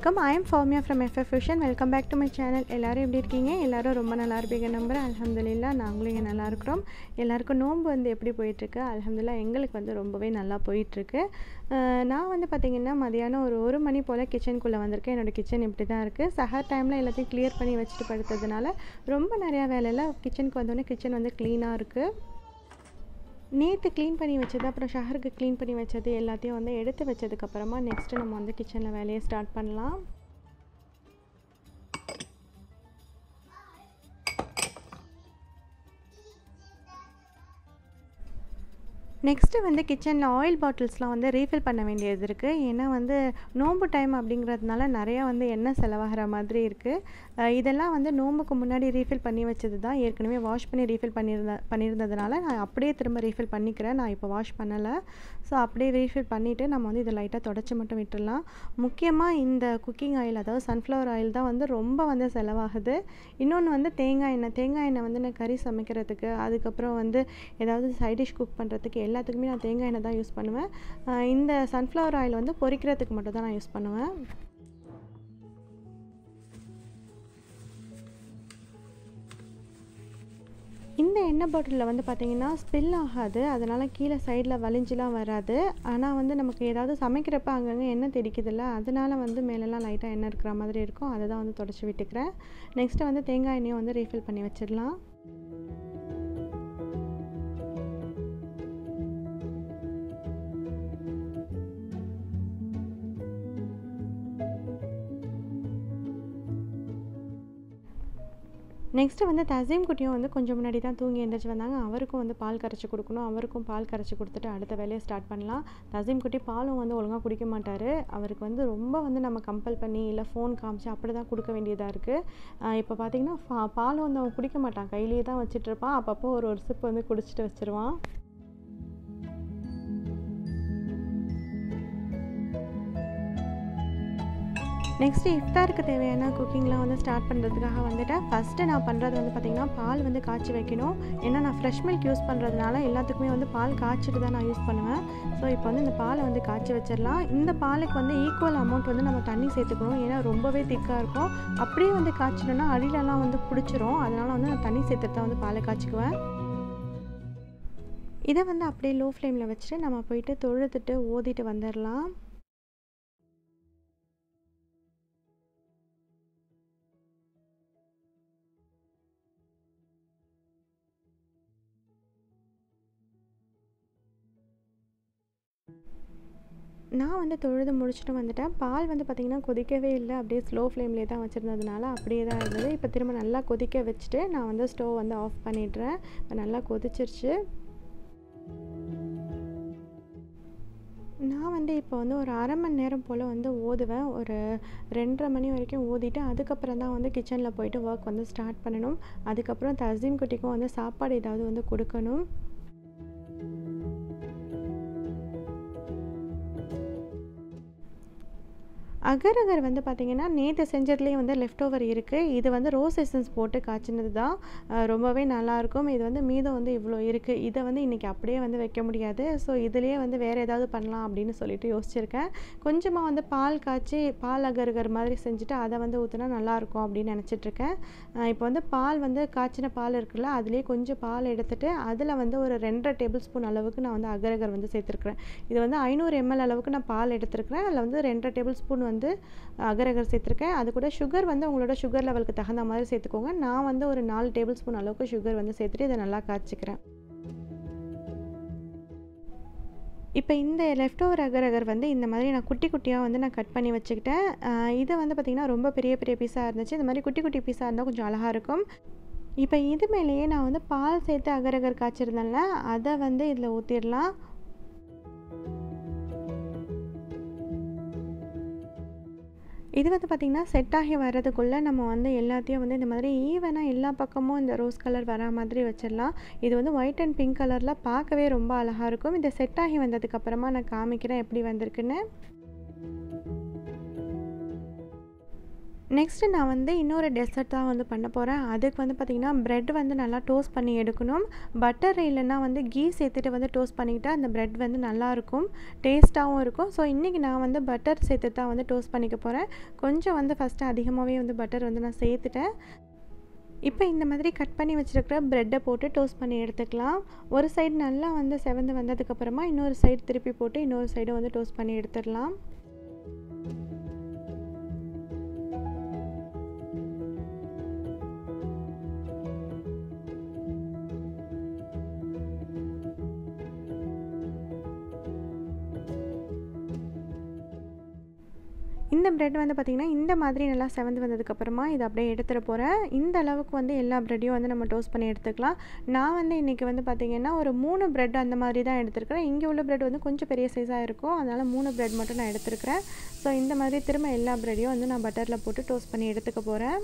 வணக்கம். I am Fawmia from FF Fusion. Welcome back to my channel. எல்லாரும் எப்படி இருக்கீங்க? எல்லாரும் ரொம்ப நல்லா இருப்பீங்க நம்புறேன். அல்ஹம்துலில்லாஹ் நாங்களும் இங்கே நல்லா இருக்கிறோம். எல்லாருக்கும் நோன்பு வந்து எப்படி போயிட்டுருக்கு? அல்ஹம்துலில்லாஹ் எங்களுக்கு வந்து ரொம்பவே நல்லா போயிட்டுருக்கு. நான் வந்து பார்த்திங்கன்னா மதியானம் ஒரு மணி போல் கிச்சனுக்குள்ளே வந்திருக்கேன். என்னோடய கிச்சன் இப்படி தான் இருக்குது. சஹர் டைமில் எல்லாத்தையும் கிளியர் பண்ணி வச்சுட்டு படுத்ததுனால ரொம்ப நிறையா வேலையில் கிச்சனுக்கு வந்தோடனே கிச்சன் வந்து க்ளீனாக இருக்குது. நேற்று க்ளீன் பண்ணி வச்சது, அப்புறம் ஷஹருக்கு க்ளீன் பண்ணி வச்சது எல்லாத்தையும் வந்து எடுத்து வச்சதுக்கப்புறமா நெக்ஸ்ட்டு நம்ம வந்து கிச்சனில் வேலையை ஸ்டார்ட் பண்ணலாம். நெக்ஸ்ட்டு வந்து கிச்சனில் ஆயில் பாட்டில்ஸ்லாம் வந்து ரீஃபில் பண்ண வேண்டியது இருக்குது. ஏன்னா வந்து நோன்பு டைம் அப்படிங்கிறதுனால நிறையா வந்து எண்ணெய் செலவாகிற மாதிரி இருக்குது. இதெல்லாம் வந்து நோன்புக்கு முன்னாடி ரீஃபில் பண்ணி வச்சது தான். ஏற்கனவே வாஷ் பண்ணி ரீஃபில் பண்ணியிருந்ததுனால நான் அப்படியே திரும்ப ரீஃபில் பண்ணிக்கிறேன். நான் இப்போ வாஷ் பண்ணலை. ஸோ அப்படியே ரீஃபில் பண்ணிவிட்டு நம்ம வந்து இதை லைட்டாக தொடச்சி மட்டும் விட்டுடலாம். முக்கியமாக இந்த குக்கிங் ஆயில், அதாவது சன்ஃப்ளவர் ஆயில் தான் வந்து ரொம்ப வந்து செலவாகுது. இன்னொன்று வந்து தேங்காய் எண்ணெய் வந்து நான் கறி சமைக்கிறதுக்கு, அதுக்கப்புறம் வந்து ஏதாவது சைட் டிஷ் குக் பண்ணுறதுக்கு எல்லாத்துக்குமே நான் தேங்காய் எண்ணெய் தான் யூஸ் பண்ணுவேன். இந்த சன்ஃப்ளவர் ஆயில் வந்து பொரிக்கிறதுக்கு மட்டும் தான் நான் யூஸ் பண்ணுவேன். இந்த எண்ணெய் பாட்டிலில் வந்து பார்த்திங்கன்னா ஸ்பில் ஆகாது, அதனால் கீழே சைடில் வலிஞ்சிலாம் வராது. ஆனால் வந்து நமக்கு ஏதாவது சமைக்கிறப்ப அங்கங்கே எண்ணெய் தெரிக்குதில்ல, அதனால் வந்து மேலெல்லாம் லைட்டாக எண்ணெய் இருக்கிற மாதிரி இருக்கும். அதை தான் வந்து தொடச்சி விட்டுக்கிறேன். நெக்ஸ்ட்டு வந்து தேங்காய் எண்ணெயும் வந்து ரீஃபில் பண்ணி வச்சிடலாம். நெக்ஸ்ட்டு வந்து தசீம் குட்டியும் வந்து கொஞ்சம் முன்னாடி தான் தூங்கி எழுந்திரிச்சு வந்தாங்க. அவருக்கும் வந்து பால் கரைச்சி கொடுக்கணும். அவருக்கும் பால் கரைச்சி கொடுத்துட்டு அடுத்த வேலையை ஸ்டார்ட் பண்ணலாம். தசீம் குட்டி பாலும் வந்து ஒழுங்காக குடிக்க மாட்டார். அவருக்கு வந்து ரொம்ப வந்து நம்ம கம்பல் பண்ணி இல்லை ஃபோன் காமிச்சு அப்படி தான் கொடுக்க வேண்டியதாக இருக்குது. இப்போ பார்த்திங்கன்னா பாலும் வந்து அவன் குடிக்க மாட்டான், கையிலேயே தான் வச்சிட்ருப்பான். அப்பப்போ ஒரு சிப் வந்து குடிச்சிட்டு வச்சுருவான். நெக்ஸ்ட்டு இஃப்தாருக்கு தேவையான குக்கிங்லாம் வந்து ஸ்டார்ட் பண்ணுறதுக்காக வந்துட்டேன். ஃபஸ்ட்டு நான் பண்ணுறது வந்து பார்த்திங்கன்னா பால் வந்து காய்ச்சி வைக்கணும். ஏன்னா நான் ஃப்ரெஷ் மில்க் யூஸ் பண்ணுறதுனால எல்லாத்துக்குமே வந்து பால் காய்ச்சிட்டு தான் நான் யூஸ் பண்ணுவேன். ஸோ இப்போ வந்து இந்த பாலை வந்து காய்ச்சி வச்சிடலாம். இந்த பாலுக்கு வந்து ஈக்குவல் அமௌண்ட் வந்து நம்ம தண்ணி சேர்த்துக்கணும். ஏன்னா ரொம்பவே திக்காக இருக்கும். அப்படியே வந்து காய்ச்சினோன்னா அடியிலலாம் வந்து பிடிச்சிரும். அதனால் வந்து நான் தண்ணி சேர்த்துட்டு தான் வந்து பாலை காய்ச்சிக்குவேன். இதை வந்து அப்படியே லோ ஃப்ளேமில் வச்சுட்டு நம்ம போயிட்டு தொழுதுட்டு ஓதிட்டு வந்துடலாம். நான் வந்து தொழுது முடிச்சுட்டு வந்துட்டேன். பால் வந்து பார்த்திங்கன்னா கொதிக்கவே இல்லை, அப்படியே ஸ்லோ ஃப்ளேம்லேயே தான் வச்சுருந்ததுனால அப்படியே தான் இருந்தது. இப்போ திரும்ப நல்லா கொதிக்க வச்சுட்டு நான் வந்து ஸ்டவ் வந்து ஆஃப் பண்ணிடுறேன். இப்போ நல்லா கொதிச்சிருச்சு. நான் வந்து இப்போ வந்து ஒரு அரை மணி நேரம் போல் வந்து ஓதுவேன். ஒரு 2:30 மணி வரைக்கும் ஓதிட்டு அதுக்கப்புறம் தான் வந்து கிச்சனில் போயிட்டு ஒர்க் வந்து ஸ்டார்ட் பண்ணணும். அதுக்கப்புறம் தசீம் குட்டிக்கும் வந்து சாப்பாடு ஏதாவது வந்து கொடுக்கணும். அகர் வந்து பார்த்திங்கன்னா நேற்று செஞ்சதுலேயே வந்து லெஃப்ட் ஓவர் இருக்குது. இது வந்து ரோஸ் எசன்ஸ் போட்டு காய்ச்சினது தான். ரொம்பவே நல்லாயிருக்கும். இது வந்து மீதம் வந்து இவ்வளோ இருக்குது. இதை வந்து இன்றைக்கி அப்படியே வந்து வைக்க முடியாது. ஸோ இதுலேயே வந்து வேறு ஏதாவது பண்ணலாம் அப்படின்னு சொல்லிட்டு யோசிச்சுருக்கேன். கொஞ்சமாக வந்து பால் காய்ச்சி பால் அகர் மாதிரி செஞ்சுட்டு அதை வந்து ஊற்றினா நல்லாயிருக்கும் அப்படின்னு நினச்சிட்ருக்கேன். இப்போ வந்து பால் வந்து காய்ச்சின பால் இருக்குல்ல, அதுலேயே கொஞ்சம் பால் எடுத்துகிட்டு அதில் வந்து ஒரு 2.5 டேபிள் ஸ்பூன் அளவுக்கு நான் வந்து அகர் வந்து சேர்த்துருக்குறேன். இது வந்து 500 ml அளவுக்கு நான் பால் எடுத்துருக்கிறேன். அதில் வந்து 2.5 டேபிள் ஸ்பூன் வந்து அகர் சேர்த்துருக்கேன். அது கூட சுகர் வந்து உங்களோட சுகர் லெவலுக்கு தகுந்த மாதிரி சேர்த்துக்கோங்க. நான் வந்து ஒரு 4 டேபிள் ஸ்பூன் அளவுக்கு சுகர் வந்து சேர்த்துட்டு இதை நல்லா காய்ச்சிக்கிறேன். இப்போ இந்த லெஃப்ட் ஓவர் அகர் வந்து இந்த மாதிரி நான் குட்டி குட்டியாக வந்து நான் கட் பண்ணி வச்சுக்கிட்டேன். இதை வந்து பார்த்திங்கன்னா ரொம்ப பெரிய பெரிய பீஸாக இருந்துச்சு. இந்த மாதிரி குட்டி குட்டி பீஸாக இருந்தால் கொஞ்சம் அழகாக இருக்கும். இப்போ இது மேலேயே நான் வந்து பால் சேர்த்து அகர் காய்ச்சிருந்தேன்ல, அதை வந்து இதில் ஊற்றிடலாம். இது வந்து பார்த்திங்கன்னா செட் ஆகி வர்றதுக்குள்ளே நம்ம வந்து எல்லாத்தையும் வந்து இந்த மாதிரி ஈவனாக எல்லா பக்கமும் இந்த ரோஸ் கலர் வரா மாதிரி வச்சிடலாம். இது வந்து ஒயிட் அண்ட் பிங்க் கலரில் பார்க்கவே ரொம்ப அழகாக இருக்கும். இந்த செட் ஆகி வந்ததுக்கப்புறமா நான் காமிக்கிறேன் எப்படி வந்திருக்குன்னு. நெக்ஸ்ட்டு நான் வந்து இன்னொரு டெசர்ட் தான் வந்து பண்ண போகிறேன். அதுக்கு வந்து பார்த்திங்கன்னா ப்ரெட் வந்து நல்லா டோஸ்ட் பண்ணி எடுக்கணும். பட்டர் இல்லைன்னா வந்து கீ சேர்த்துட்டு வந்து டோஸ்ட் பண்ணிக்கிட்டால் அந்த ப்ரெட் வந்து நல்லாயிருக்கும், டேஸ்ட்டாகவும் இருக்கும். ஸோ இன்றைக்கி நான் வந்து பட்டர் சேர்த்து தான் வந்து டோஸ்ட் பண்ணிக்க போகிறேன். கொஞ்சம் வந்து ஃபஸ்ட்டு அதிகமாகவே வந்து பட்டர் வந்து நான் சேர்த்துட்டேன். இப்போ இந்த மாதிரி கட் பண்ணி வச்சுருக்கிற ப்ரெட்டை போட்டு டோஸ்ட் பண்ணி எடுத்துக்கலாம். ஒரு சைடு நல்லா வந்து செவந்து வந்ததுக்கப்புறமா இன்னொரு சைடு திருப்பி போட்டு இன்னொரு சைடு வந்து டோஸ்ட் பண்ணி எடுத்துடலாம். இந்த ப்ரெட் வந்து பார்த்திங்கன்னா இந்த மாதிரி நல்லா செவந்து வந்ததுக்கப்புறமா இதை அப்படியே எடுத்துகிட்டு போகிறேன். இந்த அளவுக்கு வந்து எல்லா ப்ரெட்டையும் வந்து நம்ம டோஸ்ட் பண்ணி எடுத்துக்கலாம். நான் வந்து இன்றைக்கி வந்து பார்த்திங்கன்னா ஒரு 3 ப்ரெட் அந்த மாதிரி தான் எடுத்துருக்கிறேன். இங்கே உள்ள ப்ரெட் வந்து கொஞ்சம் பெரிய சைஸாக இருக்கும், அதனால் 3 ப்ரெட் மட்டும் நான் எடுத்துருக்கிறேன். ஸோ இந்த மாதிரி திரும்ப எல்லா ப்ரெட்டையும் வந்து நான் பட்டரில் போட்டு டோஸ்ட் பண்ணி எடுத்துக்க போகிறேன்.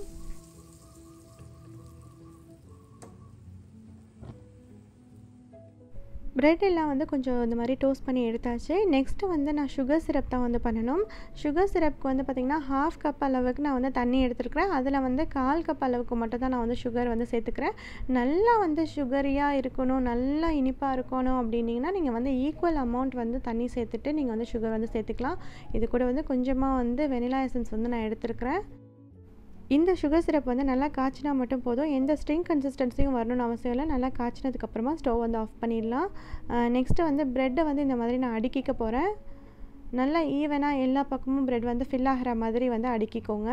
ப்ரெட் எல்லாம் வந்து கொஞ்சம் இந்த மாதிரி டோஸ்ட் பண்ணி எடுத்தாச்சு. நெக்ஸ்ட்டு வந்து நான் சுகர் சிரப் தான் வந்து பண்ணணும். சுகர் சிரப்புக்கு வந்து பார்த்திங்கன்னா 1/2 கப் அளவுக்கு நான் வந்து தண்ணி எடுத்துருக்கிறேன். அதில் வந்து 1/4 கப் அளவுக்கு மட்டும் தான் நான் வந்து சுகர் வந்து சேர்த்துக்கிறேன். நல்லா வந்து சுகரியாக இருக்கணும், நல்லா இனிப்பாக இருக்கணும் அப்படின்னிங்கன்னா நீங்கள் வந்து ஈக்குவல் அமௌண்ட் வந்து தண்ணி சேர்த்துட்டு நீங்கள் வந்து சுகர் வந்து சேர்த்துக்கலாம். இது கூட வந்து கொஞ்சமாக வந்து வெனிலா எசன்ஸ் வந்து நான் எடுத்துருக்கிறேன். இந்த சுகர் சிரப் வந்து நல்லா காய்ச்சினா மட்டும் போதும், எந்த ஸ்ட்ரிங் கன்சிஸ்டன்சியும் வரணும்னு அவசியம் இல்லை. நல்லா காய்ச்சினதுக்கப்புறமா ஸ்டவ் வந்து ஆஃப் பண்ணிடலாம். நெக்ஸ்ட்டு வந்து ப்ரெட்டை வந்து இந்த மாதிரி நான் அடுக்கிக்க போகிறேன். நல்லா ஈவனாக எல்லா பக்கமும் ப்ரெட் வந்து ஃபில் ஆகிற மாதிரி வந்து அடுக்கிக்கோங்க.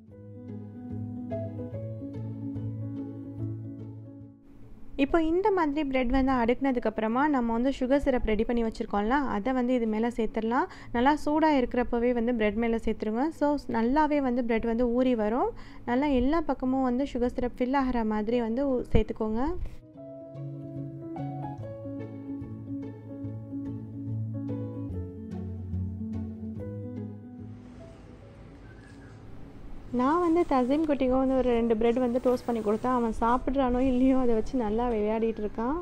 இப்போ இந்த மாதிரி ப்ரெட் வந்து அடுக்குனதுக்கப்புறமா நம்ம வந்து சுகர் சிரப் ரெடி பண்ணி வச்சுருக்கோம்ல, அதை வந்து இது மேலே சேர்த்துடலாம். நல்லா சூடாக இருக்கிறப்பவே வந்து ப்ரெட் மேலே சேர்த்துருங்க. ஸோ நல்லாவே வந்து ப்ரெட் வந்து ஊறி வரும். நல்லா எல்லா பக்கமும் வந்து சுகர் சிரப் ஃபில் ஆகிற மாதிரி வந்து சேர்த்துக்கோங்க. நான் வந்து தசீம் குட்டிக்கும் வந்து ஒரு 2 ப்ரெட் வந்து டோஸ்ட் பண்ணி கொடுத்தேன். அவன் சாப்பிட்றானோ இல்லையோ அதை வச்சு நல்லா விளையாடிட்டு இருக்கான்.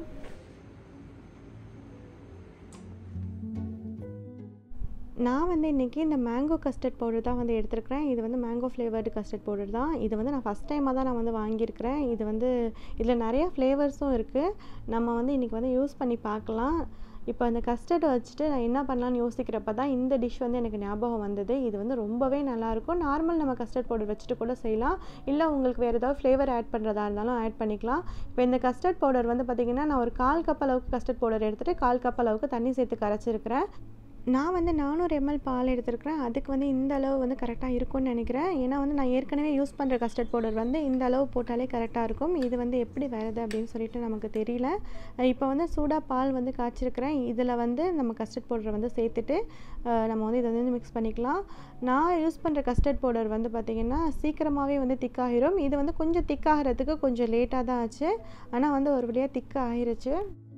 நான் வந்து இன்றைக்கி இந்த மேங்கோ கஸ்டர்ட் பவுடர் தான் வந்து எடுத்துருக்கிறேன். இது வந்து மேங்கோ ஃப்ளேவர்டு கஸ்டர்ட் பவுடர் தான். இது வந்து நான் ஃபஸ்ட் டைமாக தான் நான் வந்து வாங்கியிருக்கிறேன். இது வந்து இதில் நிறையா ஃப்ளேவர்ஸும் இருக்குது. நம்ம வந்து இன்றைக்கி வந்து யூஸ் பண்ணி பார்க்கலாம். இப்போ அந்த கஸ்டர்டை வச்சுட்டு நான் என்ன பண்ணலான்னு யோசிக்கிறப்ப தான் இந்த டிஷ் வந்து எனக்கு ஞாபகம் வந்தது. இது வந்து ரொம்பவே நல்லாயிருக்கும். நார்மல் நம்ம கஸ்டர்ட் பவுடர் வச்சுட்டு கூட செய்யலாம், இல்லை உங்களுக்கு வேறு ஏதாவது ஃப்ளேவர் ஆட் பண்ணுறதா இருந்தாலும் ஆட் பண்ணிக்கலாம். இப்போ இந்த கஸ்டர்ட் பவுடர் வந்து பார்த்திங்கன்னா நான் ஒரு 1/4 கப் அளவுக்கு கஸ்டர்ட் பவுடர் எடுத்துகிட்டு 1/4 கப் அளவுக்கு தண்ணி சேர்த்து கரைச்சிருக்கிறேன். நான் வந்து 400 ml பால் எடுத்துருக்கிறேன். அதுக்கு வந்து இந்த அளவு வந்து கரெக்டாக இருக்கும்னு நினைக்கிறேன். ஏன்னா வந்து நான் ஏற்கனவே யூஸ் பண்ணுற கஸ்டர்ட் பவுடர் வந்து இந்த அளவு போட்டாலே கரெக்டாக இருக்கும். இது வந்து எப்படி வருது அப்படின்னு சொல்லிட்டு நமக்கு தெரியல. இப்போ வந்து சூடாக பால் வந்து காய்ச்சிருக்கிறேன். இதில் வந்து நம்ம கஸ்டர்ட் பவுடரை வந்து சேர்த்துட்டு நம்ம வந்து இதை வந்து மிக்ஸ் பண்ணிக்கலாம். நான் யூஸ் பண்ணுற கஸ்டர்ட் பவுடர் வந்து பார்த்திங்கன்னா சீக்கிரமாகவே வந்து திக்காகிடும். இது வந்து கொஞ்சம் திக்காகிறதுக்கு கொஞ்சம் லேட்டாக தான் ஆச்சு, ஆனால் வந்து ஒரு வழியாக திக்காக ஆகிருச்சு.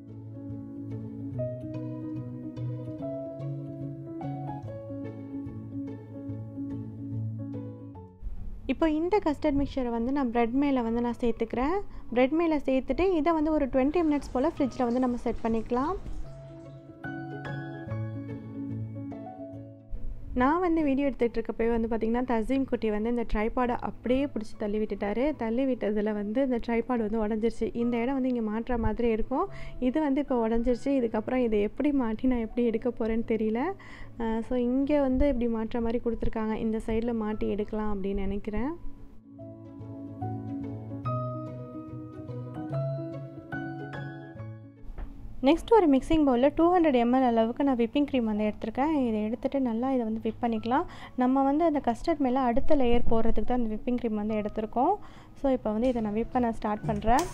இப்போ இந்த கஸ்டர்ட் மிக்சரை வந்து நான் ப்ரெட் மேலே வந்து நான் சேர்த்துக்கிறேன். ப்ரெட் மேலே சேர்த்துட்டு இதை வந்து ஒரு 20 மினிட்ஸ் போல் ஃப்ரிட்ஜில் வந்து நம்ம செட் பண்ணிக்கலாம். நான் வந்து வீடியோ எடுத்துகிட்டு இருக்கப்போ வந்து பார்த்திங்கன்னா தசீம் குட்டி வந்து இந்த ட்ரைபாடை அப்படியே பிடிச்சி தள்ளி விட்டுட்டார். தள்ளி விட்டதில் வந்து இந்த ட்ரைபாடு வந்து உடஞ்சிருச்சு. இந்த இடம் வந்து இங்கே மாட்டுற மாதிரி இருக்கும். இது வந்து இப்போ உடஞ்சிருச்சு. இதுக்கப்புறம் இதை எப்படி மாட்டி நான் எப்படி எடுக்க போகிறேன்னு தெரியல. ஸோ இங்கே வந்து இப்படி மாட்டுற மாதிரி கொடுத்துருக்காங்க. இந்த சைடில் மாட்டி எடுக்கலாம் அப்படின்னு நினைக்கிறேன். நெக்ஸ்ட் ஒரு மிக்சிங் பவுலில் 200 ml அளவுக்கு நான் விப்பிங் க்ரீம் வந்து எடுத்துருக்கேன். இதை எடுத்துகிட்டு நல்லா இதை வந்து விப் பண்ணிக்கலாம். நம்ம வந்து அந்த கஸ்டர்ட் மேலே அடுத்த லேயர் போடுறதுக்கு தான் அந்த விப்பிங் க்ரீம் வந்து எடுத்திருக்கோம். ஸோ இப்போ வந்து இதை நான் விப் பண்ண ஸ்டார்ட் பண்ணுறேன்.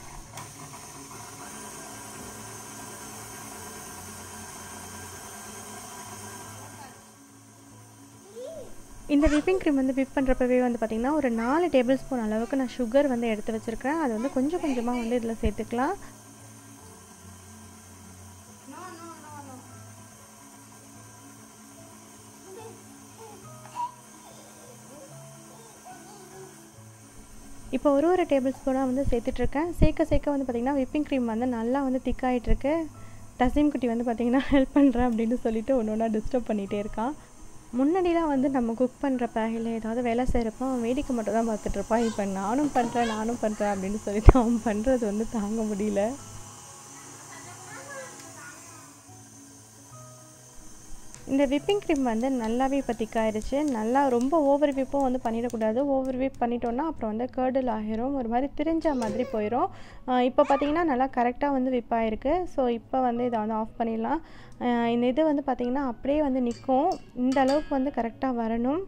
இந்த விப்பிங் க்ரீம் வந்து விப் பண்ணுறப்பவே வந்து பார்த்திங்கன்னா ஒரு 4 டேபிள் ஸ்பூன் அளவுக்கு நான் சுகர் வந்து எடுத்து வச்சுருக்கேன். அது வந்து கொஞ்சம் கொஞ்சமாக வந்து இதில் சேர்த்துக்கலாம். இப்போ ஒரு டேபிள் ஸ்பூனாக வந்து சேர்த்துட்ருக்கேன். சேர்க்க வந்து பார்த்திங்கன்னா விப்பிங் க்ரீம் வந்து நல்லா வந்து திக்காகிட்டுருக்கு. தசீம் குட்டி வந்து பார்த்திங்கன்னா ஹெல்ப் பண்ணுறேன் அப்படின்னு சொல்லிட்டு ஒன்று ஒன்றா டிஸ்டர்ப் பண்ணிகிட்டே இருக்கான். முன்னாடிலாம் வந்து நம்ம குக் பண்ணுறப்ப இல்லை ஏதாவது வேலை செய்கிறப்போ அவன் வேடிக்கை மட்டும் தான் பார்த்துட்ருப்பான். இப்போ நானும் பண்ணுறேன் அப்படின்னு சொல்லிட்டு அவன் பண்ணுறது வந்து தாங்க முடியல. இந்த விப்பிங் க்ரீம் வந்து நல்லாவே இப்போ திக்காயிருச்சு. நல்லா ரொம்ப ஓவர் விப்பும் வந்து பண்ணிடக்கூடாது. ஓவர் விப் பண்ணிட்டோன்னா அப்புறம் வந்து கர்டில் ஆகிரும், ஒரு மாதிரி திரிஞ்ச மாதிரி போயிடும். இப்போ பார்த்தீங்கன்னா நல்லா கரெக்டாக வந்து விப் ஆகிருக்கு. ஸோ இப்போ வந்து இதை வந்து ஆஃப் பண்ணிடலாம். இந்த இது வந்து பார்த்திங்கன்னா அப்படியே வந்து நிற்கும். இந்த அளவுக்கு வந்து கரெக்டாக வரணும்.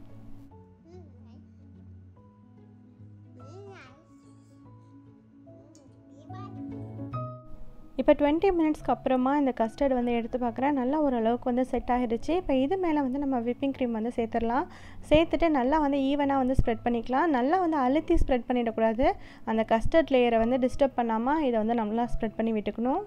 இப்போ 20 மினிட்ஸ்க்கு அப்புறமா இந்த கஸ்டர்ட் வந்து எடுத்து பார்க்குறேன். நல்லா ஓரளவுக்கு வந்து செட் ஆகிடுச்சு. இப்போ இது மேலே வந்து நம்ம விப்பிங் க்ரீம் வந்து சேர்த்துடலாம். சேர்த்துட்டு நல்லா வந்து ஈவனாக வந்து ஸ்ப்ரெட் பண்ணிக்கலாம். நல்லா வந்து அழுத்தி ஸ்ப்ரெட் பண்ணிடக்கூடாது. அந்த கஸ்டர்ட் லேயரை வந்து டிஸ்டர்ப் பண்ணாமல் இதை வந்து நல்லா ஸ்ப்ரெட் பண்ணி விட்டுக்கணும்.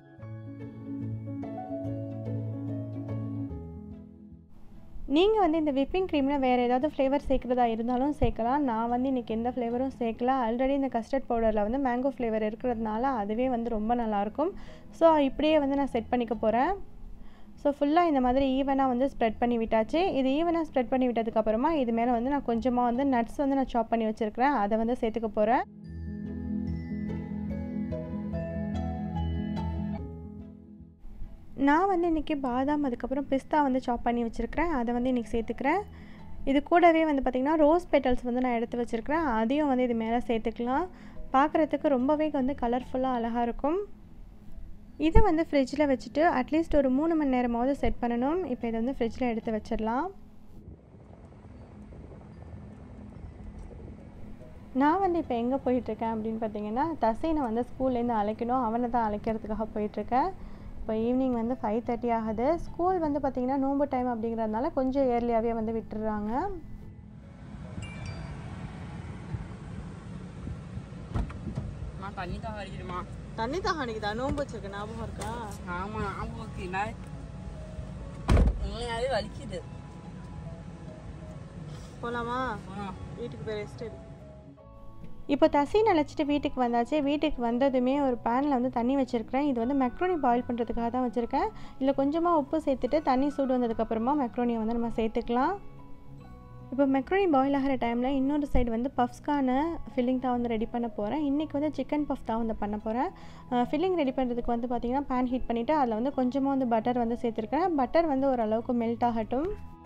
நீங்கள் வந்து இந்த விப்பிங் க்ரீமில் வேறு ஏதாவது ஃப்ளேவர் சேர்க்குறதா இருந்தாலும் சேர்க்கலாம். நான் வந்து இன்றைக்கி எந்த ஃப்ளேவரும் சேர்க்கல. ஆல்ரெடி இந்த கஸ்டர்ட் பவுடரில் வந்து மேங்கோ ஃப்ளேவர் இருக்கிறதுனால அதுவே வந்து ரொம்ப நல்லாயிருக்கும். ஸோ இப்படியே வந்து நான் செட் பண்ணிக்க போகிறேன். ஸோ ஃபுல்லாக இந்த மாதிரி ஈவனாக வந்து ஸ்ப்ரெட் பண்ணி விட்டாச்சு. இது ஈவனாக ஸ்ப்ரெட் பண்ணி விட்டதுக்கப்புறமா இது மேலே வந்து நான் கொஞ்சமாக வந்து நட்ஸ் வந்து நான் சாப் பண்ணி வச்சுருக்கிறேன். அதை வந்து சேர்த்துக்க போகிறேன். நான் வந்து இன்றைக்கி பாதாம் அதுக்கப்புறம் பிஸ்தா வந்து சாப் பண்ணி வச்சுருக்கிறேன். அதை வந்து இன்றைக்கி சேர்த்துக்கிறேன். இது கூடவே வந்து பார்த்திங்கன்னா ரோஸ் பெட்டல்ஸ் வந்து நான் எடுத்து வச்சுருக்கிறேன். அதையும் வந்து இது மேலே சேர்த்துக்கலாம். பார்க்குறதுக்கு ரொம்பவே வந்து கலர்ஃபுல்லாக அழகாக இருக்கும். இதை வந்து ஃப்ரிட்ஜில் வச்சுட்டு அட்லீஸ்ட் ஒரு 3 மணி நேரமாவது செட் பண்ணணும். இப்போ இதை வந்து ஃப்ரிட்ஜில் எடுத்து வச்சிடலாம். நான் வந்து இப்போ எங்கே போயிட்டுருக்கேன் அப்படின்னு பார்த்தீங்கன்னா, தசீனை வந்து ஸ்கூல்லேருந்து அழைக்கணும். அவனை தான் அழைக்கிறதுக்காக போயிட்டுருக்கேன். இப்போ ஈவினிங் வந்து 5:30 ஆகுது. ஸ்கூல் வந்து பார்த்திங்கன்னா நோம்பு டைம் அப்படிங்கிறதுனால கொஞ்சம் ஏர்லியாகவே வந்து விட்டுடுறாங்க. தண்ணி தான் அடிக்குதா? நோம்பு வச்சிருக்க ஞாபகம் இருக்கா? ஆமாம், ஞாபகம் இருக்குங்களா? உண்மையாகவே வலிக்குது. போகலாமா? வீட்டுக்கு போய் ரெஸ்ட் எடு. இப்போ தசீன் அழைச்சிட்டு வீட்டுக்கு வந்தாச்சு. வீட்டுக்கு வந்ததுமே ஒரு பேனில் வந்து தண்ணி வச்சுருக்கிறேன். இது வந்து மெக்ரோனி பாயில் பண்ணுறதுக்காக தான் வச்சுருக்கேன். இதில் கொஞ்சமாக உப்பு சேர்த்துட்டு தண்ணி சூடு வந்ததுக்கப்புறமா மெக்ரோனியை வந்து நம்ம சேர்த்துக்கலாம். இப்போ மெக்ரோனி பாயில் ஆகிற டைமில் இன்னொரு சைடு வந்து பஃப்ஸ்க்கான ஃபில்லிங் தான் வந்து ரெடி பண்ண போகிறேன். இன்றைக்கி வந்து சிக்கன் பஃப் தான் வந்து பண்ண போகிறேன். ஃபில்லிங் ரெடி பண்ணுறதுக்கு வந்து பார்த்திங்கன்னா பேன் ஹீட் பண்ணிவிட்டு அதில் வந்து கொஞ்சமாக வந்து பட்டர் வந்து சேர்த்துருக்கேன். பட்டர் வந்து ஓரளவுக்கு மெல்ட் ஆகட்டும்.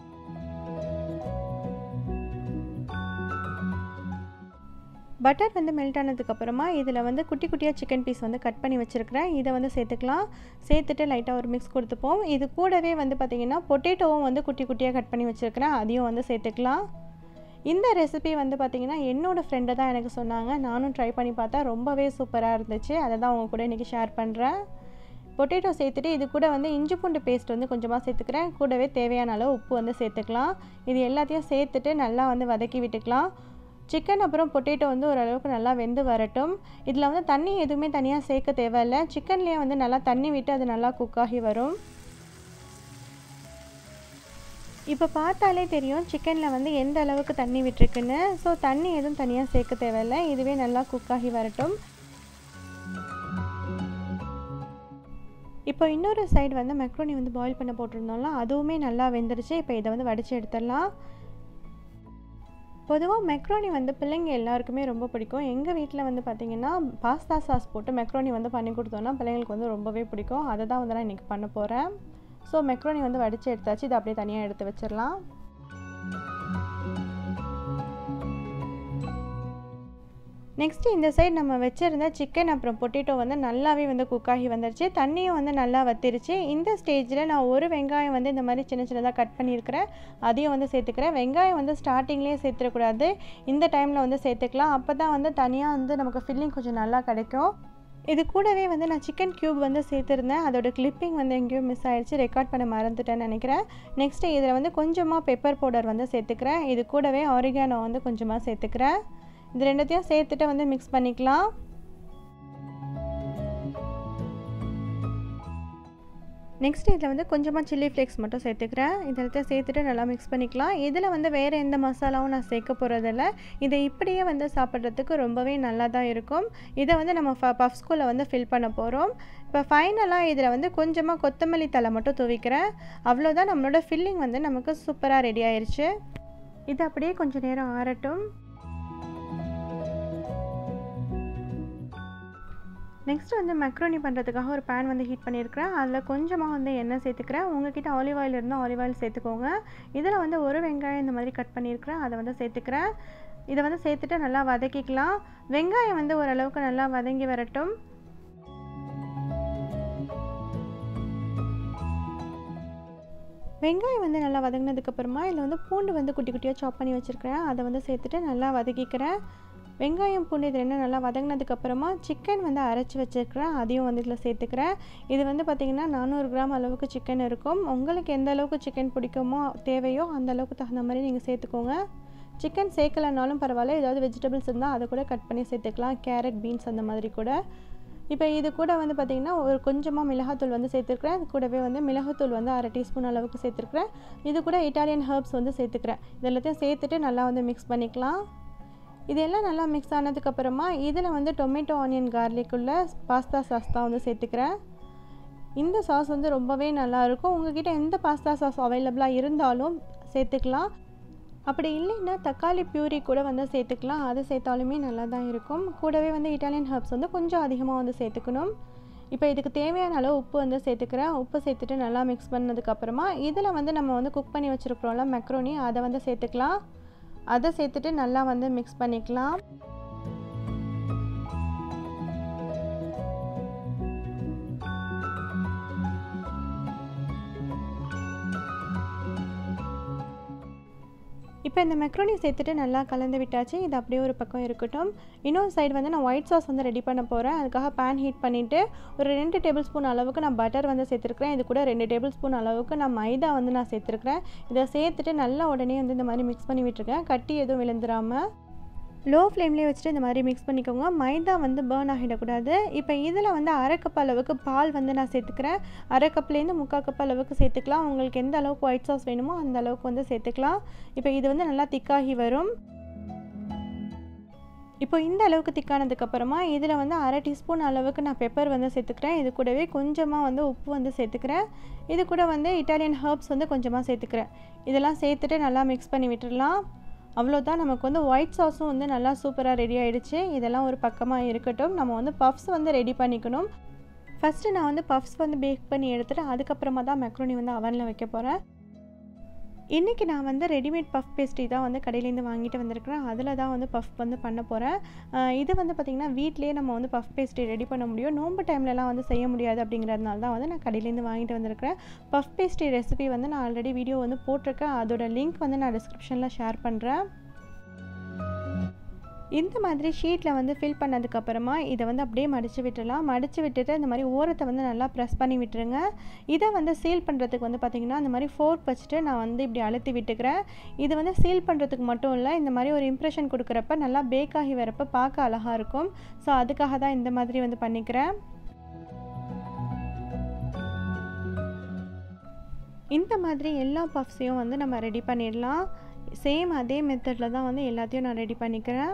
பட்டர் வந்து மெல்ட் ஆனதுக்கப்புறமா இதில் வந்து குட்டி குட்டியாக சிக்கன் பீஸ் வந்து கட் பண்ணி வச்சுருக்கிறேன். இதை வந்து சேர்த்துக்கலாம். சேர்த்துட்டு லைட்டாக ஒரு மிக்ஸ் கொடுத்துப்போம். இது கூடவே வந்து பார்த்திங்கன்னா பொட்டேட்டோவும் வந்து குட்டி குட்டியாக கட் பண்ணி வச்சுருக்கிறேன். அதையும் வந்து சேர்த்துக்கலாம். இந்த ரெசிபி வந்து பார்த்திங்கன்னா என்னோடய ஃப்ரெண்டு தான் எனக்கு சொன்னாங்க. நானும் ட்ரை பண்ணி பார்த்தேன். ரொம்பவே சூப்பராக இருந்துச்சு. அதை தான் அவங்க கூட இன்றைக்கி ஷேர் பண்ணுறேன். பொட்டேட்டோ சேர்த்துட்டு இது கூட வந்து இஞ்சி பூண்டு பேஸ்ட் வந்து கொஞ்சமாக சேர்த்துக்கிறேன். கூடவே தேவையான அளவு உப்பு வந்து சேர்த்துக்கலாம். இது எல்லாத்தையும் சேர்த்துட்டு நல்லா வந்து வதக்கி விட்டுக்கலாம். சிக்கன் அப்புறம் பொட்டேட்டோ வந்து ஓரளவுக்கு நல்லா வெந்து வரட்டும். இதில் வந்து தண்ணி எதுவுமே தனியாக சேர்க்க தேவையில்லை. சிக்கன்லேயே வந்து நல்லா தண்ணி விட்டு அது நல்லா குக்காகி வரும். இப்போ பார்த்தாலே தெரியும் சிக்கனில் வந்து எந்த அளவுக்கு தண்ணி விட்டுருக்குன்னு. ஸோ தண்ணி எதுவும் தனியாக சேர்க்க தேவையில்லை. இதுவே நல்லா குக்காகி வரட்டும். இப்போ இன்னொரு சைடு வந்து மெக்ரோனி வந்து பாயில் பண்ண போட்டிருந்தோம்ல, அதுவுமே நல்லா வெந்துருச்சு. இப்போ இதை வந்து வடித்து எடுத்துடலாம். பொதுவாக மெக்ரோனி வந்து பிள்ளைங்க எல்லாருக்குமே ரொம்ப பிடிக்கும். எங்கள் வீட்டில் வந்து பார்த்திங்கன்னா பாஸ்தா சாஸ் போட்டு மெக்ரோனி வந்து பண்ணி கொடுத்தோன்னா பிள்ளைங்களுக்கு வந்து ரொம்பவே பிடிக்கும். அதை தான் வந்து நான் இன்றைக்கி பண்ண போகிறேன். ஸோ மெக்ரோனி வந்து வடித்து எடுத்தாச்சு. இதை அப்படியே தனியாக எடுத்து வச்சிடலாம். நெக்ஸ்ட்டு இந்த சைடு நம்ம வச்சுருந்த சிக்கன் அப்புறம் பொட்டேட்டோ வந்து நல்லாவே வந்து குக்காகி வந்துருச்சு. தண்ணியும் வந்து நல்லா வத்திருச்சு. இந்த ஸ்டேஜில் நான் ஒரு வெங்காயம் வந்து இந்த மாதிரி சின்ன சின்னதாக கட் பண்ணியிருக்கிறேன். அதையும் வந்து சேர்த்துக்கிறேன். வெங்காயம் வந்து ஸ்டார்டிங்லேயே சேர்த்துக்கூடாது. இந்த டைமில் வந்து சேர்த்துக்கலாம். அப்போ தான் வந்து தனியாக வந்து நமக்கு ஃபில்லிங் கொஞ்சம் நல்லா கிடைக்கும். இது கூடவே வந்து நான் சிக்கன் க்யூப் வந்து சேர்த்துருந்தேன். அதோட கிளிப்பிங் வந்து எங்கேயோ மிஸ் ஆகிடுச்சு. ரெக்கார்ட் பண்ண மறந்துட்டேன்னு நினைக்கிறேன். நெக்ஸ்ட்டு இதில் வந்து கொஞ்சமாக பெப்பர் பவுடர் வந்து சேர்த்துக்கிறேன். இது கூடவே ஆரிகானோ வந்து கொஞ்சமாக சேர்த்துக்கிறேன். இது ரெண்டுத்தையும் சேர்த்துட்டு வந்து மிக்ஸ் பண்ணிக்கலாம். நெக்ஸ்ட் இதில் வந்து கொஞ்சமாக சில்லி ஃப்ளேக்ஸ் மட்டும் சேர்த்துக்கிறேன். இதெல்லாத்தையும் சேர்த்துட்டு நல்லா மிக்ஸ் பண்ணிக்கலாம். இதில் வந்து வேறு எந்த மசாலாவும் நான் சேர்க்க போகிறதில்ல. இதை இப்படியே வந்து சாப்பிட்றதுக்கு ரொம்பவே நல்லா தான் இருக்கும். இதை வந்து நம்ம பஃப்ஸ்குள்ளே வந்து ஃபில் பண்ண போகிறோம். இப்போ ஃபைனலாக இதில் வந்து கொஞ்சமாக கொத்தமல்லி தழை மட்டும் தூவிக்கிறேன். அவ்வளோதான், நம்மளோட ஃபில்லிங் வந்து நமக்கு சூப்பராக ரெடி ஆயிடுச்சு. இது அப்படியே கொஞ்சம் நேரம் ஆறட்டும். நெக்ஸ்ட் வந்து மெக்ரோனி பண்ணுறதுக்காக ஒரு பேன் வந்து ஹீட் பண்ணியிருக்கிறேன். அதில் கொஞ்சமாக வந்து எண்ணெய் சேர்த்துக்கிறேன். உங்கள்கிட்ட ஆலிவ் ஆயில் இருந்தால் ஆலிவ் ஆயில் சேர்த்துக்கோங்க. இதில் வந்து ஒரு வெங்காயம் இந்த மாதிரி கட் பண்ணியிருக்கிறேன், அதை வந்து சேர்த்துக்கிறேன். இதை வந்து சேர்த்துட்டு நல்லா வதக்கிக்கலாம். வெங்காயம் வந்து ஓரளவுக்கு நல்லா வதங்கி வரட்டும். வெங்காயம் வந்து நல்லா வதங்கினதுக்கப்புறமா இதில் வந்து பூண்டு வந்து குட்டி குட்டியாக சாப் பண்ணி வச்சுருக்கிறேன், அதை வந்து சேர்த்துட்டு நல்லா வதக்கிக்கிறேன். வெங்காயம் பூண்டு இது ரெண்டும் நல்லா வதங்கினதுக்கப்புறமா சிக்கன் வந்து அரைச்சி வச்சுருக்கிறேன், அதையும் வந்து இதில் சேர்த்துக்கிறேன். இது வந்து பார்த்திங்கன்னா 400 கிராம் அளவுக்கு சிக்கன் இருக்கும். உங்களுக்கு எந்த அளவுக்கு சிக்கன் பிடிக்குமோ தேவையோ அந்த அளவுக்கு தகுந்த மாதிரி நீங்கள் சேர்த்துக்கோங்க. சிக்கன் சேர்க்கலனாலும் பரவாயில்ல, ஏதாவது வெஜிடபிள்ஸ் இருந்தால் அதை கூட கட் பண்ணி சேர்த்துக்கலாம், கேரட், பீன்ஸ் அந்த மாதிரி கூட. இப்போ இது கூட வந்து பார்த்திங்கன்னா ஒரு கொஞ்சமாக மிளகாத்தூள் வந்து சேர்த்துருக்குறேன். அது கூடவே வந்து மிளகாத்தூள் வந்து 1/2 டீஸ்பூன் அளவுக்கு சேர்த்துருக்குறேன். இது கூட இட்டாலியன் ஹர்ப்ஸ் வந்து சேர்த்துக்கிறேன். இதெல்லாத்தையும் சேர்த்துட்டு நல்லா வந்து மிக்ஸ் பண்ணிக்கலாம். இதெல்லாம் நல்லா மிக்ஸ் ஆனதுக்கப்புறமா இதில் வந்து டொமேட்டோ ஆனியன் கார்லிக் உள்ள பாஸ்தா சாஸ் தான் வந்து சேர்த்துக்கிறேன். இந்த சாஸ் வந்து ரொம்பவே நல்லாயிருக்கும். உங்கள்கிட்ட எந்த பாஸ்தா சாஸ் அவைலபிளாக இருந்தாலும் சேர்த்துக்கலாம். அப்படி இல்லைன்னா தக்காளி பியூரி கூட வந்து சேர்த்துக்கலாம், அது சேர்த்தாலுமே நல்லா தான் இருக்கும். கூடவே வந்து இட்டாலியன் ஹர்ப்ஸ் வந்து கொஞ்சம் அதிகமாக வந்து சேர்த்துக்கணும். இப்போ இதுக்கு தேவையான அளவு உப்பு வந்து சேர்த்துக்கிறேன். உப்பு சேர்த்துட்டு நல்லா மிக்ஸ் பண்ணதுக்கப்புறமா இதில் வந்து நம்ம வந்து குக் பண்ணி வச்சுருக்கிறோம்ல மெக்ரோனி, அதை வந்து சேர்த்துக்கலாம். அதை சேர்த்துட்டு நல்லா வந்து மிக்ஸ் பண்ணிக்கலாம். இப்போ இந்த மெக்ரோனி சேர்த்துட்டு நல்லா கலந்து விட்டாச்சு. இது அப்படியே ஒரு பக்கம் இருக்கட்டும். இன்னொரு சைடு வந்து நான் ஒயிட் சாஸ் வந்து ரெடி பண்ண போகிறேன். அதுக்காக பேன் ஹீட் பண்ணிவிட்டு ஒரு 2 டேபிள் ஸ்பூன் அளவுக்கு நான் பட்டர் வந்து சேர்த்துருக்கிறேன். இது கூட 2 டேபிள் ஸ்பூன் அளவுக்கு நான் மைதா வந்து நான் சேர்த்துருக்கிறேன். இதை சேர்த்துட்டு நல்லா உடனே வந்து இந்த மாதிரி மிக்ஸ் பண்ணி விட்டுருக்கேன், கட்டி எதுவும் விழுந்துடாமல். லோ ஃப்ளேம்லேயே வச்சுட்டு இந்த மாதிரி மிக்ஸ் பண்ணிக்கோங்க. மைதா வந்து பேர்ன் ஆகிடக்கூடாது. இப்போ இதில் வந்து 1/2 கப் அளவுக்கு பால் வந்து நான் சேர்த்துக்கிறேன். 1/2 கப்லேருந்து 3/4 கப் அளவுக்கு சேர்த்துக்கலாம். உங்களுக்கு எந்த அளவுக்கு ஒயிட் சாஸ் வேணுமோ அந்த அளவுக்கு வந்து சேர்த்துக்கலாம். இப்போ இது வந்து நல்லா திக்காகி வரும். இப்போ இந்த அளவுக்கு திக்கானதுக்கப்புறமா இதில் வந்து 1/2 டீஸ்பூன் அளவுக்கு நான் பெப்பர் வந்து சேர்த்துக்கிறேன். இது கூடவே கொஞ்சமாக வந்து உப்பு வந்து சேர்த்துக்கிறேன். இது கூட வந்து இட்டாலியன் ஹர்ப்ஸ் வந்து கொஞ்சமாக சேர்த்துக்கிறேன். இதெல்லாம் சேர்த்துட்டு நல்லா மிக்ஸ் பண்ணி விட்டுடலாம். அவ்வளோதான், நமக்கு வந்து ஒயிட் சாஸும் வந்து நல்லா சூப்பராக ரெடி ஆகிடுச்சு. இதெல்லாம் ஒரு பக்கமாக இருக்கட்டும். நம்ம வந்து பஃப்ஸ் வந்து ரெடி பண்ணிக்கணும். ஃபஸ்ட்டு நான் வந்து பஃப்ஸ் வந்து பேக் பண்ணி எடுத்துகிட்டு அதுக்கப்புறமா தான் மெக்ரோனி வந்து அவனில் வைக்க போகிறேன். இன்றைக்கி நான் வந்து ரெடிமேட் பஃப் பேஸ்ட்ரி தான் வந்து கடையிலேருந்து வாங்கிட்டு வந்திருக்கிறேன். அதில் தான் வந்து பஃப் வந்து பண்ண போகிறேன். இது வந்து பார்த்திங்கன்னா வீட்டிலே நம்ம வந்து பஃப் பேஸ்ட்ரி ரெடி பண்ண முடியும். நோன்பு டைம்லலாம் வந்து செய்ய முடியாது அப்படிங்கிறதுனால தான் வந்து நான் கடையிலேருந்து வாங்கிட்டு வந்திருக்கிறேன். பஃப் பேஸ்ட்ரி ரெசிபி வந்து நான் ஆல்ரெடி வீடியோ வந்து போட்டிருக்கேன். அதோட லிங்க் வந்து நான் டிஸ்கிரிப்ஷனில் ஷேர் பண்ணுறேன். இந்த மாதிரி ஷீட்டில் வந்து ஃபில் பண்ணதுக்கப்புறமா இதை வந்து அப்படியே மடித்து விட்டுடலாம். மடித்து விட்டுட்டு இந்த மாதிரி ஓரத்தை வந்து நல்லா ப்ரெஸ் பண்ணி விட்டுருங்க. இதை வந்து சீல் பண்ணுறதுக்கு வந்து பார்த்திங்கன்னா இந்த மாதிரி ஃபோர்க் வச்சுட்டு நான் வந்து இப்படி அழுத்தி விட்டுக்கிறேன். இது வந்து சீல் பண்ணுறதுக்கு மட்டும் இல்லை, இந்த மாதிரி ஒரு இம்ப்ரெஷன் கொடுக்குறப்ப நல்லா பேக் ஆகி வரப்போ பார்க்க அழகாக இருக்கும். ஸோ அதுக்காக தான் இந்த மாதிரி வந்து பண்ணிக்கிறேன். இந்த மாதிரி எல்லா பஃப்ஸையும் வந்து நம்ம ரெடி பண்ணிடலாம். சேம் அதே மெத்தடில் தான் வந்து எல்லாத்தையும் நான் ரெடி பண்ணிக்கிறேன்.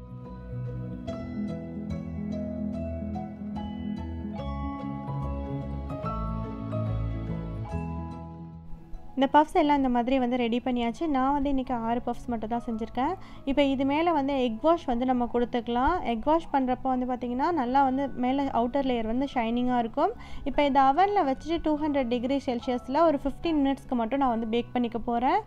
இந்த பஃப்ஸ் எல்லாம் இந்த மாதிரி வந்து ரெடி பண்ணியாச்சு. நான் வந்து இன்றைக்கி 6 பஃப்ஸ் மட்டும் தான் செஞ்சுருக்கேன். இப்போ இது மேலே வந்து எக் வாஷ் வந்து நம்ம கொடுத்துக்கலாம். எக் வாஷ் பண்ணுறப்போ வந்து பார்த்திங்கன்னா நல்லா வந்து மேலே அவுட்டர் லேயர் வந்து ஷைனிங்காக இருக்கும். இப்போ இதை அவனில் வச்சுட்டு 200 டிகிரி செல்சியஸில் ஒரு 15 மினிட்ஸ்க்கு மட்டும் நான் வந்து பேக் பண்ணிக்க போகிறேன்.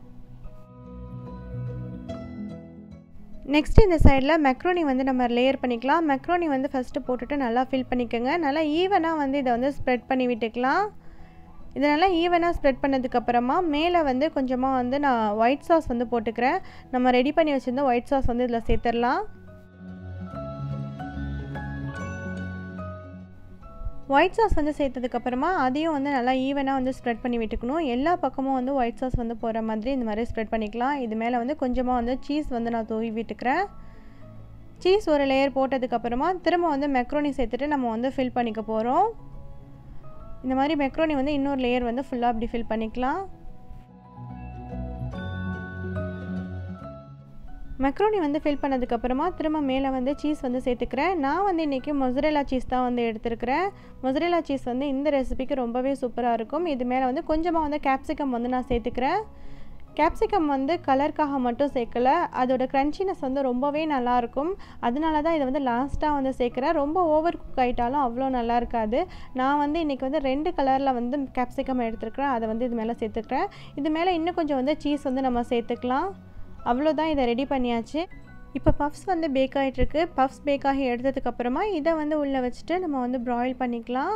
நெக்ஸ்ட் இந்த சைடில் மெக்ரோனி வந்து நம்ம லேயர் பண்ணிக்கலாம். மெக்ரோனி வந்து ஃபஸ்ட்டு போட்டுட்டு நல்லா ஃபில் பண்ணிக்கோங்க. நல்லா ஈவனாக வந்து இதை வந்து ஸ்ப்ரெட் பண்ணி விட்டுக்கலாம். இதனால் ஈவனாக ஸ்ப்ரெட் பண்ணதுக்கப்புறமா மேலே வந்து கொஞ்சமாக வந்து நான் ஒயிட் சாஸ் வந்து போட்டுக்கிறேன். நம்ம ரெடி பண்ணி வச்சுருந்த ஒயிட் சாஸ் வந்து இதில் சேர்த்துடலாம். ஒயிட் சாஸ் வந்து சேர்த்ததுக்கப்புறமா அதையும் வந்து நல்லா ஈவனாக வந்து ஸ்ப்ரெட் பண்ணி விட்டுக்கணும். எல்லா பக்கமும் வந்து ஒயிட் சாஸ் வந்து போகிற மாதிரி இந்த மாதிரி ஸ்ப்ரெட் பண்ணிக்கலாம். இது மேலே வந்து கொஞ்சமாக வந்து சீஸ் வந்து நான் தூவி விட்டுக்கிறேன். சீஸ் ஒரு லேயர் போட்டதுக்கப்புறமா திரும்ப வந்து மெக்ரோனி சேர்த்துட்டு நம்ம வந்து ஃபில் பண்ணிக்க போகிறோம். இந்த மாதிரி மெக்ரோனி வந்து இன்னொரு லேயர் வந்து ஃபுல்லாக அப்படி ஃபில் பண்ணிக்கலாம். மெக்ரோனி வந்து ஃபில் பண்ணதுக்கப்புறமா திரும்ப மேலே வந்து சீஸ் வந்து சேர்த்துக்கிறேன். நான் வந்து இன்றைக்கி மொசரெல்லா சீஸ் தான் வந்து எடுத்துருக்கிறேன். மொசரெல்லா சீஸ் வந்து இந்த ரெசிபிக்கு ரொம்பவே சூப்பராக இருக்கும். இது மேலே வந்து கொஞ்சமாக வந்து கேப்சிகம் வந்து நான் சேர்த்துக்கிறேன். கேப்சிகம் வந்து கலருக்காக மட்டும் சேர்க்கலை, அதோட க்ரன்ச்சினஸ் வந்து ரொம்பவே நல்லாயிருக்கும். அதனால தான் இதை வந்து லாஸ்ட்டாக வந்து சேர்க்குறேன். ரொம்ப ஓவர் குக் ஆகிட்டாலும் அவ்வளோ நல்லா இருக்காது. நான் வந்து இன்றைக்கி வந்து 2 கலரில் வந்து கேப்சிகம் எடுத்துருக்கிறேன். அதை வந்து இது மேலே சேர்த்துக்கிறேன். இது மேலே இன்னும் கொஞ்சம் வந்து சீஸ் வந்து நம்ம சேர்த்துக்கலாம். அவ்வளோதான், இதை ரெடி பண்ணியாச்சு. இப்போ பஃப்ஸ் வந்து பேக் ஆகிட்டுருக்கு. பஃப்ஸ் பேக் ஆகி எடுத்ததுக்கப்புறமா இதை வந்து உள்ளே வச்சுட்டு நம்ம வந்து ப்ராயில் பண்ணிக்கலாம்.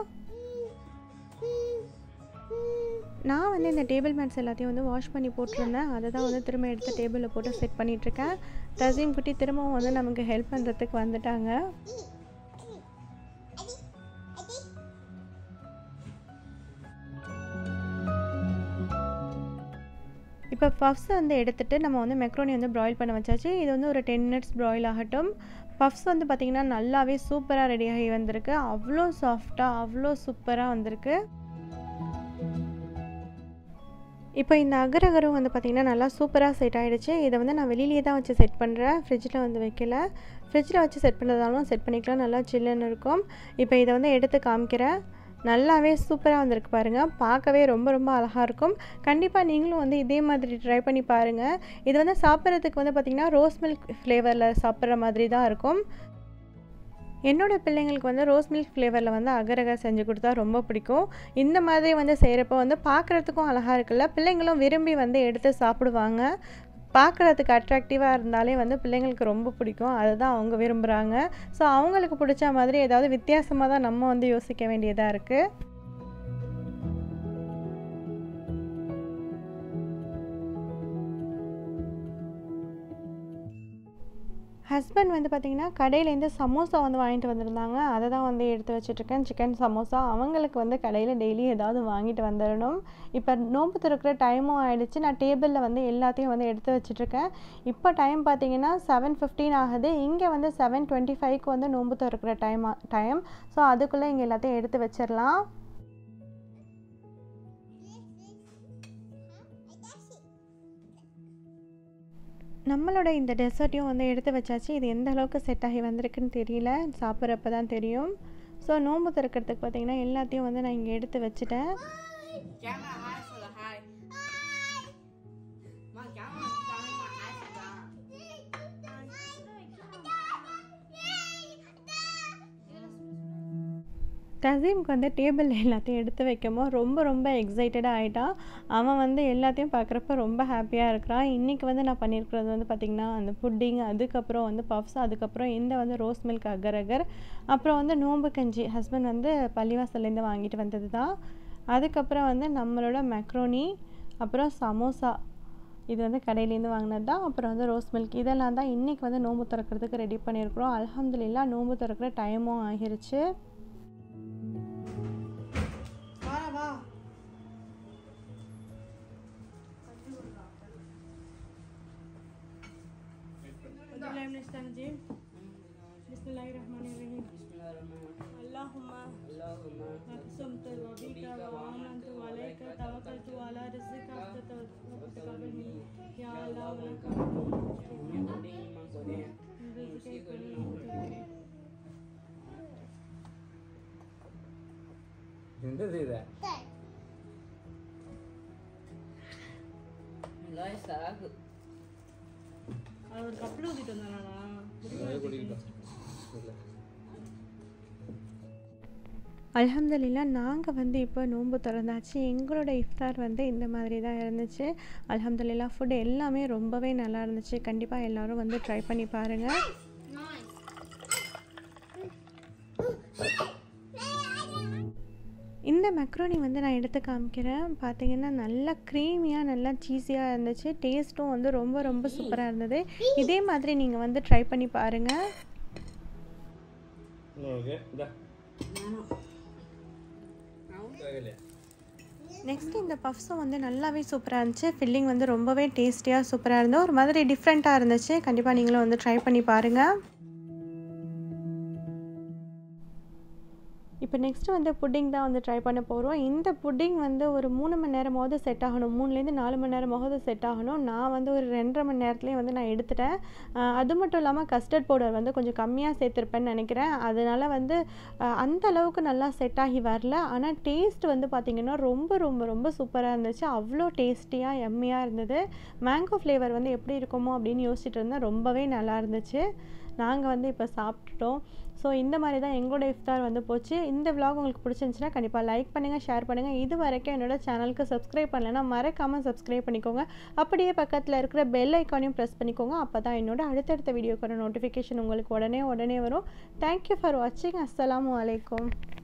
நான் வந்து இந்த டேபிள் மேட்ஸ் எல்லாத்தையும் வந்து வாஷ் பண்ணி போட்டிருந்தேன். அதை தான் வந்து திரும்ப எடுத்து டேபிளில் போட்டு செட் பண்ணிகிட்ருக்கேன். தசீம் குட்டி திரும்பவும் வந்து நமக்கு ஹெல்ப் பண்ணுறதுக்கு வந்துட்டாங்க. இப்போ பஃப்ஸ் வந்து எடுத்துகிட்டு நம்ம வந்து மெக்ரோனி வந்து ப்ராயில் பண்ண வச்சாச்சு. இது வந்து ஒரு 10 மினிட்ஸ் ப்ராயில் ஆகட்டும். பஃப்ஸ் வந்து பார்த்திங்கன்னா நல்லாவே சூப்பராக ரெடியாகி வந்திருக்கு. அவ்வளோ சாஃப்டாக அவ்வளோ சூப்பராக வந்திருக்கு. இப்போ இந்த அகரகரும் வந்து பார்த்திங்கன்னா நல்லா சூப்பராக செட் ஆகிடுச்சு. இதை வந்து நான் வெளியிலே தான் வச்சு செட் பண்ணுறேன், ஃப்ரிட்ஜில் வந்து வைக்கல. ஃப்ரிட்ஜில் வச்சு செட் பண்ணுறதாலும் செட் பண்ணிக்கலாம், நல்லா சில்லுன்னு இருக்கும். இப்போ இதை வந்து எடுத்து காமிக்கிறேன். நல்லாவே சூப்பராக வந்திருக்கு பாருங்கள். பார்க்கவே ரொம்ப ரொம்ப அழகாக இருக்கும். கண்டிப்பாக நீங்களும் வந்து இதே மாதிரி ட்ரை பண்ணி பாருங்கள். இது வந்து சாப்பிட்றதுக்கு வந்து பார்த்திங்கன்னா ரோஸ் மில்க் ஃப்ளேவரில் சாப்பிட்ற மாதிரி தான் இருக்கும். என்னோடய பிள்ளைங்களுக்கு வந்து ரோஸ் மில்க் ஃப்ளேவரில் வந்து அகரகர் செஞ்சு கொடுத்தா ரொம்ப பிடிக்கும். இந்த மாதிரி வந்து செய்கிறப்போ வந்து பார்க்குறதுக்கும் அழகாக இருக்குல்ல, பிள்ளைங்களும் விரும்பி வந்து எடுத்து சாப்பிடுவாங்க. பார்க்குறதுக்கு அட்ராக்டிவாக இருந்தாலே வந்து பிள்ளைங்களுக்கு ரொம்ப பிடிக்கும். அதுதான் அவங்க விரும்புகிறாங்க. ஸோ அவங்களுக்கு பிடிச்ச மாதிரி ஏதாவது வித்தியாசமாக தான் நம்ம வந்து யோசிக்க வேண்டியதாக இருக்குது. ஹஸ்பண்ட் வந்து பார்த்திங்கன்னா கடையிலேருந்து சமோசா வந்து வாங்கிட்டு வந்திருந்தாங்க. அதை தான் வந்து எடுத்து வச்சுட்ருக்கேன், சிக்கன் சமோசா. அவங்களுக்கு வந்து கடையில் டெய்லி ஏதாவது வாங்கிட்டு வந்துடணும். இப்போ நோன்பு திறக்கிற டைமும் ஆகிடுச்சு. நான் டேபிளில் வந்து எல்லாத்தையும் வந்து எடுத்து வச்சுட்ருக்கேன். இப்போ டைம் பார்த்திங்கன்னா 7:15 ஆகுது. இங்கே வந்து 7:25க்கு வந்து நோன்பு திறக்கிற டைம். ஸோ அதுக்குள்ளே இங்கே எல்லாத்தையும் எடுத்து வச்சிடலாம். நம்மளோட இந்த டெசர்ட்டையும் வந்து எடுத்து வச்சாச்சு. இது எந்த அளவுக்கு செட் ஆகி வந்திருக்குன்னு தெரியல, சாப்பிட்றப்ப தான் தெரியும். ஸோ நோன்பு திறக்கிறதுக்கு பார்த்திங்கன்னா எல்லாத்தையும் வந்து நான் இங்கே எடுத்து வச்சுட்டேன். தசீம்க்கு வந்து டேபிள் எல்லாத்தையும் எடுத்து வைக்கும்போது ரொம்ப ரொம்ப எக்ஸைட்டடாக ஆகிட்டான். அவன் வந்து எல்லாத்தையும் பார்க்குறப்ப ரொம்ப ஹாப்பியாக இருக்கிறான். இன்றைக்கி வந்து நான் பண்ணியிருக்கிறது வந்து பார்த்திங்கன்னா அந்த புட்டிங், அதுக்கப்புறம் வந்து பஃப்ஸ், அதுக்கப்புறம் இந்த வந்து ரோஸ் மில்க் அகரகர், அப்புறம் வந்து நோம்பு கஞ்சி ஹஸ்பண்ட் வந்து பள்ளிவாசல்லேருந்து வாங்கிட்டு வந்தது தான். அதுக்கப்புறம் வந்து நம்மளோட மெக்ரோனி, அப்புறம் சமோசா, இது வந்து கடையிலேருந்து வாங்கினது தான். அப்புறம் வந்து ரோஸ் மில்க், இதெல்லாம் தான் இன்றைக்கி வந்து நோம்பு திறக்கிறதுக்கு ரெடி பண்ணியிருக்கிறோம். அல்ஹம்துலில்லாஹ் நோம்பு திறக்கிற டைமும் ஆகிருச்சு. Bismillahirrahmanirrahim. Allahumma aqsamtu wa bika wa amantu wa alayka tawakkaltu wa ala rizqika fataqabbal minni ya Allah wa laka என்னது இது? Lai sagu. அவர் கப்பல் ஊத்திட்டு வந்தானா? அல்ஹம்துலில்லாஹ் நாங்கள் வந்து இப்போ நோன்பு திறந்தாச்சு. எங்களோட இஃப்தார் வந்து இந்த மாதிரி தான் இருந்துச்சு. அல்ஹம்துலில்லாஹ் ஃபுட் எல்லாமே ரொம்பவே நல்லா இருந்துச்சு. கண்டிப்பாக எல்லோரும் வந்து ட்ரை பண்ணி பாருங்கள். இந்த மெக்ரோனி வந்து நான் எடுத்து காமிக்கிறேன். பார்த்தீங்கன்னா நல்லா க்ரீமியாக நல்லா சீஸியாக இருந்துச்சு. டேஸ்ட்டும் வந்து ரொம்ப ரொம்ப சூப்பராக இருந்தது. இதே மாதிரி நீங்கள் வந்து ட்ரை பண்ணி பாருங்கள். நெக்ஸ்ட் இந்த பஃப்ஸும் வந்து நல்லாவே சூப்பராக இருந்துச்சு. ஃபில்லிங் வந்து ரொம்பவே டேஸ்டியாக சூப்பராக இருந்தது. ஒரு மாதிரி டிஃப்ரெண்ட்டாக இருந்துச்சு. கண்டிப்பாக நீங்களும் வந்து ட்ரை பண்ணி பாருங்கள். இப்போ நெக்ஸ்ட்டு வந்து புட்டிங் தான் வந்து ட்ரை பண்ண போகிறோம். இந்த புட்டிங் வந்து ஒரு 3 மணி நேரமாவது செட் ஆகணும். 3லேருந்து 4 மணி நேரமாவது செட் ஆகணும். நான் வந்து ஒரு 2.5 மணி நேரத்துலேயே வந்து நான் எடுத்துட்டேன். அது மட்டும் இல்லாமல் கஸ்டர்ட் பவுடர் வந்து கொஞ்சம் கம்மியாக சேர்த்துருப்பேன்னு நினைக்கிறேன். அதனால் வந்து அந்த அளவுக்கு நல்லா செட் ஆகி வரல. ஆனால் டேஸ்ட் வந்து பார்த்திங்கன்னா ரொம்ப ரொம்ப ரொம்ப சூப்பராக இருந்துச்சு. அவ்வளோ டேஸ்டியாக எம்மியாக இருந்தது. மேங்கோ ஃப்ளேவர் வந்து எப்படி இருக்குமோ அப்படின்னு யோசிச்சுட்டு இருந்தேன். ரொம்பவே நல்லா இருந்துச்சு. நாங்கள் வந்து இப்போ சாப்பிட்டுட்டோம். ஸோ இந்த மாதிரி தான் எங்களோட இஃப்தார் வந்து போச்சு. இந்த விலாக் உங்களுக்கு பிடிச்சிருந்துச்சுன்னா கண்டிப்பாக லைக் பண்ணுங்கள், ஷேர் பண்ணுங்கள். இது வரைக்கும் என்னோட சேனலுக்கு சப்ஸ்கிரைப் பண்ணலைன்னா மறக்காமல் சப்ஸ்கிரைப் பண்ணிக்கோங்க. அப்படியே பக்கத்தில் இருக்கிற பெல் ஐக்கானையும் ப்ரெஸ் பண்ணிக்கோங்க. அப்போ தான் என்னோட அடுத்தடுத்த வீடியோக்கான நோட்டிஃபிகேஷன் உங்களுக்கு உடனே வரும். தேங்க்யூ ஃபார் வாட்சிங். அஸ்ஸலாமு அலைக்கும்.